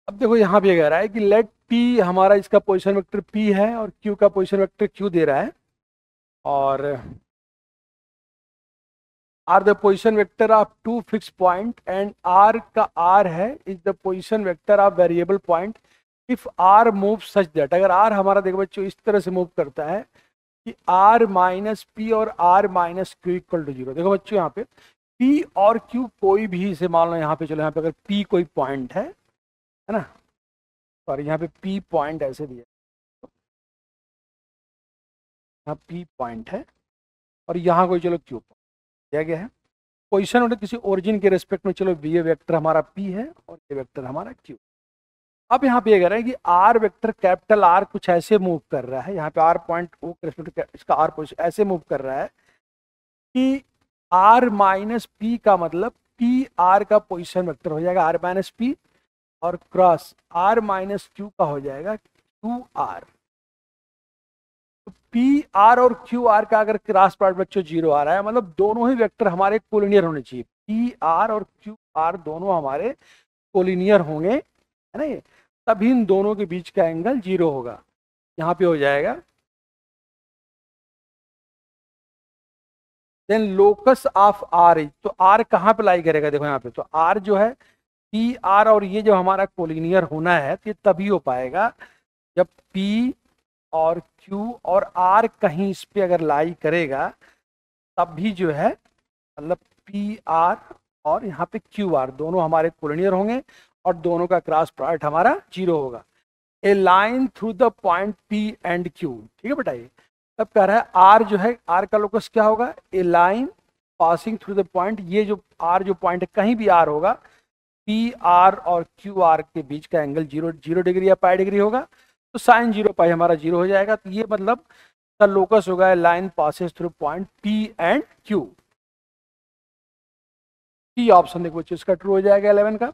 अब देखो यहाँ पे कह रहा है कि लेट पी हमारा इसका पोजीशन वेक्टर पी है और क्यू का पोजीशन वेक्टर क्यू दे रहा है, और R the position vector of two fix point and R का आर है is the position vector of variable point if R move such that. अगर आर हमारा देखो बच्चों इस तरह से मूव करता है कि आर माइनस पी और R minus Q equal to zero. देखो बच्चों यहाँ पे पी और क्यू कोई भी, इसे मान लो यहाँ पे, चलो यहाँ पे अगर पी कोई पॉइंट है ना, सॉरी यहाँ पे पी पॉइंट ऐसे दिया, यहाँ पी पॉइंट है और यहाँ कोई चलो क्यू दिया गया है। पोजीशन मतलब किसी ओरिजिन के रेस्पेक्ट में, चलो ये वेक्टर हमारा पी है और ये वेक्टर हमारा क्यू। अब यहाँ पे ये कह रहा है कि आर वेक्टर कैपिटल आर कुछ ऐसे मूव कर रहा है, यहाँ पे आर पॉइंट ओ के रेस्पेक्ट इसका आर पोजीशन ऐसे मूव कर रहा है कि आर माइनस पी का मतलब पी आर का पोजीशन वेक्टर हो जाएगा आर माइनस पी, और क्रॉस आर माइनस क्यू का हो जाएगा क्यू आर। तो पी आर और क्यू आर का अगर क्रॉस प्रोडक्ट बच्चों जीरो आ रहा है, मतलब दोनों ही वेक्टर हमारे कोलिनियर होने चाहिए। पी आर और क्यू आर दोनों हमारे कोलिनियर होंगे, है ना, ये तभी इन दोनों के बीच का एंगल जीरो होगा। यहाँ पे हो जाएगा then locus of R is, तो आर कहाँ पे लाई करेगा, देखो यहाँ पे तो आर जो है पी आर और ये जो हमारा कोलिनियर होना है तो ये तभी हो पाएगा जब पी और क्यू और आर कहीं इस पे अगर लाई करेगा, तब भी जो है मतलब पी आर और यहाँ पे क्यू आर दोनों हमारे कोलिनियर होंगे और दोनों का क्रॉस प्रोडक्ट हमारा जीरो होगा। A line through the point P and Q, ठीक है बताइए। तब कह रहा है आर जो है, आर का लोकस क्या होगा, a line passing through the point, ये जो आर जो पॉइंट है कहीं भी आर होगा, पी आर और क्यू आर के बीच का एंगल जीरो जीरो डिग्री या पाई डिग्री होगा, तो साइन जीरो पाई हमारा जीरो हो जाएगा। तो ये मतलब का लोकस होगा line passes through point P and Q. T option देखो बच्चों इसका ट्रू हो जाएगा 11 का।